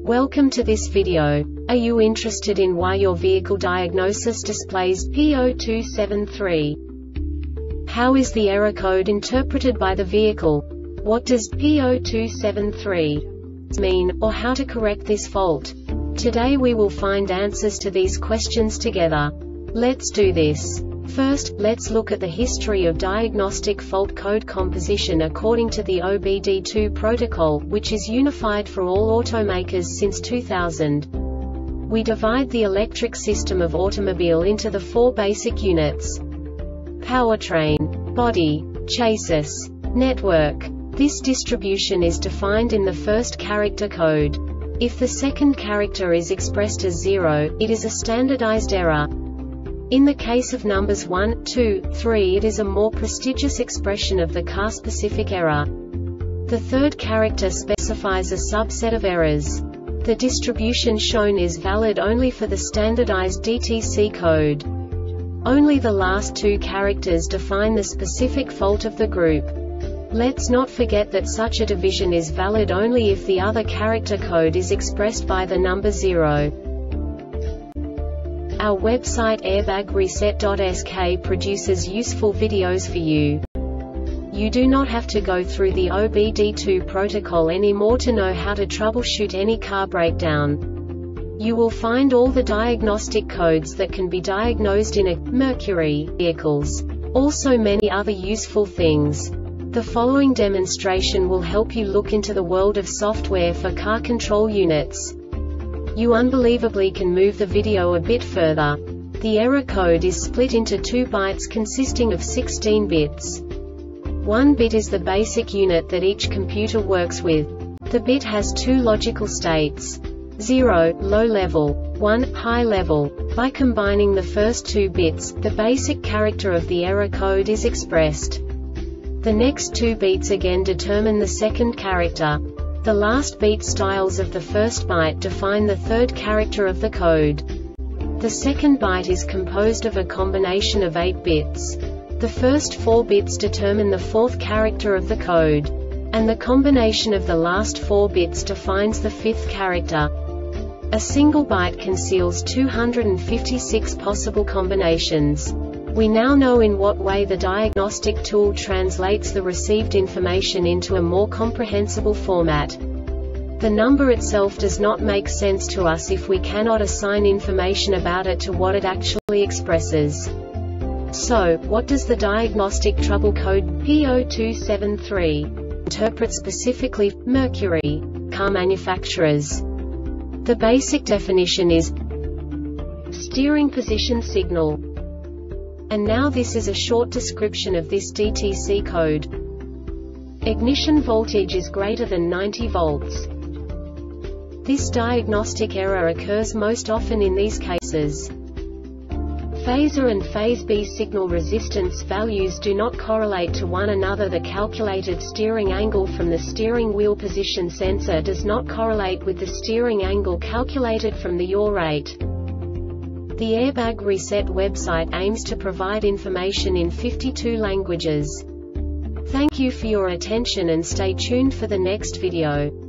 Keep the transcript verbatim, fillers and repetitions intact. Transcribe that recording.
Welcome to this video. Are you interested in why your vehicle diagnosis displays P zero two seven three? How is the error code interpreted by the vehicle? What does P zero two seven three mean, or how to correct this fault? Today we will find answers to these questions together. Let's do this. First, let's look at the history of diagnostic fault code composition according to the O B D two protocol, which is unified for all automakers since two thousand. We divide the electric system of automobile into the four basic units: powertrain, body, chassis, network. This distribution is defined in the first character code. If the second character is expressed as zero, it is a standardized error. In the case of numbers one, two, three, it is a more prestigious expression of the car-specific error. The third character specifies a subset of errors. The distribution shown is valid only for the standardized D T C code. Only the last two characters define the specific fault of the group. Let's not forget that such a division is valid only if the other character code is expressed by the number zero. Our website airbag reset dot S K produces useful videos for you. You do not have to go through the O B D two protocol anymore to know how to troubleshoot any car breakdown. You will find all the diagnostic codes that can be diagnosed in a Mercury vehicles. Also many other useful things. The following demonstration will help you look into the world of software for car control units. You unbelievably can move the video a bit further. The error code is split into two bytes consisting of sixteen bits. One bit is the basic unit that each computer works with. The bit has two logical states: zero, low level, one, high level. By combining the first two bits, the basic character of the error code is expressed. The next two bits again determine the second character. The last beat styles of the first byte define the third character of the code. The second byte is composed of a combination of eight bits. The first four bits determine the fourth character of the code. And the combination of the last four bits defines the fifth character. A single byte conceals two hundred fifty-six possible combinations. We now know in what way the diagnostic tool translates the received information into a more comprehensible format. The number itself does not make sense to us if we cannot assign information about it to what it actually expresses. So, what does the diagnostic trouble code P zero two seven three interpret specifically for Mercury car manufacturers? The basic definition is steering position signal. And now this is a short description of this D T C code. Ignition voltage is greater than ninety volts. This diagnostic error occurs most often in these cases: phase A and phase B signal resistance values do not correlate to one another. The calculated steering angle from the steering wheel position sensor does not correlate with the steering angle calculated from the yaw rate. The Airbag Reset website aims to provide information in fifty-two languages. Thank you for your attention and stay tuned for the next video.